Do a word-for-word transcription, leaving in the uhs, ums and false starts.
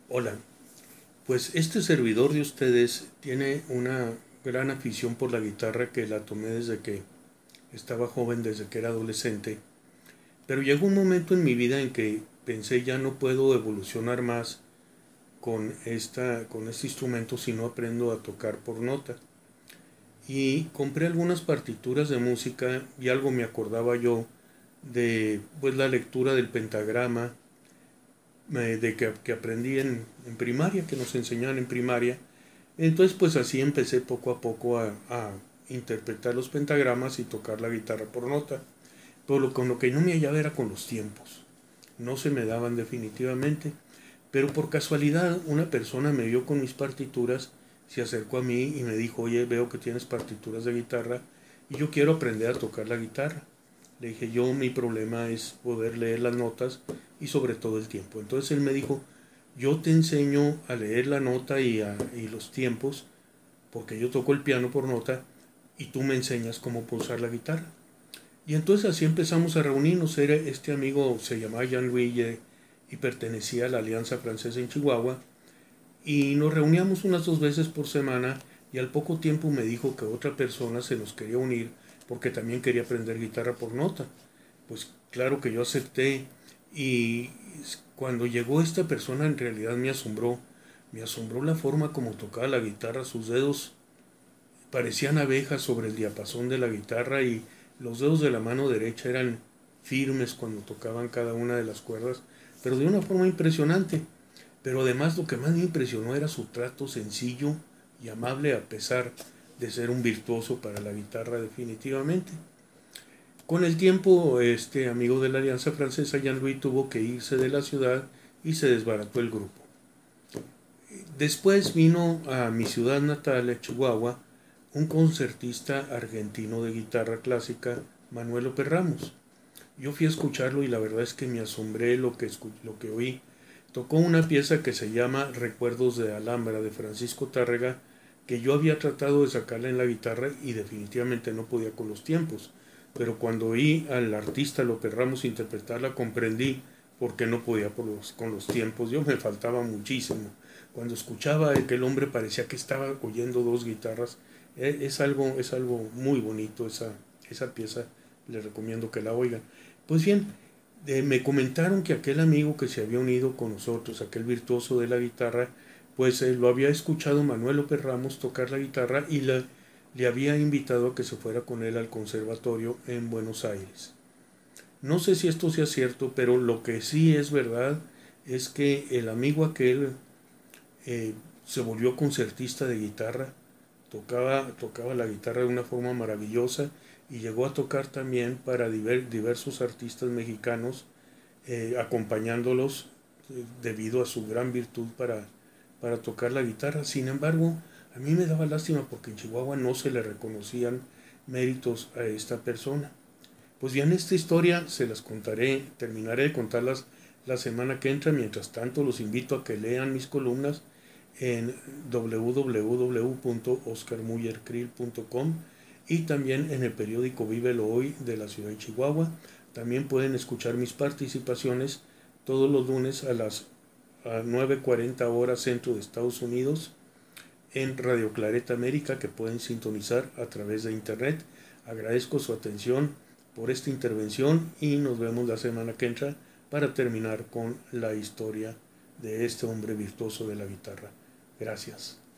Hola, pues este servidor de ustedes tiene una gran afición por la guitarra que la tomé desde que estaba joven, desde que era adolescente, pero llegó un momento en mi vida en que pensé ya no puedo evolucionar más con, esta, con este instrumento si no aprendo a tocar por nota. Y compré algunas partituras de música y algo me acordaba yo de pues la lectura del pentagrama, eh, de que, que aprendí en, en primaria, que nos enseñaban en primaria. Entonces pues así empecé poco a poco a, a interpretar los pentagramas y tocar la guitarra por nota. Pero lo, con lo que no me hallaba era con los tiempos. No se me daban definitivamente. Pero por casualidad una persona me vio con mis partituras, se acercó a mí y me dijo, oye, veo que tienes partituras de guitarra y yo quiero aprender a tocar la guitarra. Le dije, yo mi problema es poder leer las notas y sobre todo el tiempo. Entonces él me dijo, yo te enseño a leer la nota y, a, y los tiempos, porque yo toco el piano por nota y tú me enseñas cómo pulsar la guitarra. Y entonces así empezamos a reunirnos. Era, este amigo se llamaba Jean-Louis y pertenecía a la Alianza Francesa en Chihuahua. Y nos reuníamos unas dos veces por semana y al poco tiempo me dijo que otra persona se nos quería unir porque también quería aprender guitarra por nota. Pues claro que yo acepté y cuando llegó esta persona en realidad me asombró. Me asombró la forma como tocaba la guitarra, sus dedos parecían abejas sobre el diapasón de la guitarra y los dedos de la mano derecha eran firmes cuando tocaban cada una de las cuerdas, pero de una forma impresionante. Pero además lo que más me impresionó era su trato sencillo y amable a pesar de ser un virtuoso para la guitarra definitivamente. Con el tiempo, este amigo de la Alianza Francesa, Jean-Louis, tuvo que irse de la ciudad y se desbarató el grupo. Después vino a mi ciudad natal, a Chihuahua, un concertista argentino de guitarra clásica, Manuel López Ramos. Yo fui a escucharlo y la verdad es que me asombré lo que, lo que oí. Tocó una pieza que se llama Recuerdos de Alhambra de Francisco Tárrega, que yo había tratado de sacarla en la guitarra y definitivamente no podía con los tiempos. Pero cuando oí al artista López Ramos interpretarla comprendí por qué no podía por los, con los tiempos. Yo me faltaba muchísimo. Cuando escuchaba que el hombre parecía que estaba oyendo dos guitarras. Es algo, es algo muy bonito esa, esa pieza. Les recomiendo que la oigan. Pues bien, eh, me comentaron que aquel amigo que se había unido con nosotros, aquel virtuoso de la guitarra, pues eh, lo había escuchado Manuel López Ramos tocar la guitarra y la, le había invitado a que se fuera con él al conservatorio en Buenos Aires. No sé si esto sea cierto, pero lo que sí es verdad es que el amigo aquel eh, se volvió concertista de guitarra, tocaba, tocaba la guitarra de una forma maravillosa y llegó a tocar también para diver, diversos artistas mexicanos, eh, acompañándolos eh, debido a su gran virtud para, para tocar la guitarra. Sin embargo, a mí me daba lástima porque en Chihuahua no se le reconocían méritos a esta persona. Pues bien, esta historia se las contaré, terminaré de contarlas la semana que entra. Mientras tanto, los invito a que lean mis columnas en w w w punto oscar muller krill punto com y también en el periódico Vívelo Hoy de la ciudad de Chihuahua. También pueden escuchar mis participaciones todos los lunes a las nueve cuarenta horas centro de Estados Unidos en Radio Clareta América, que pueden sintonizar a través de internet. Agradezco su atención por esta intervención y nos vemos la semana que entra para terminar con la historia de este hombre virtuoso de la guitarra. Gracias.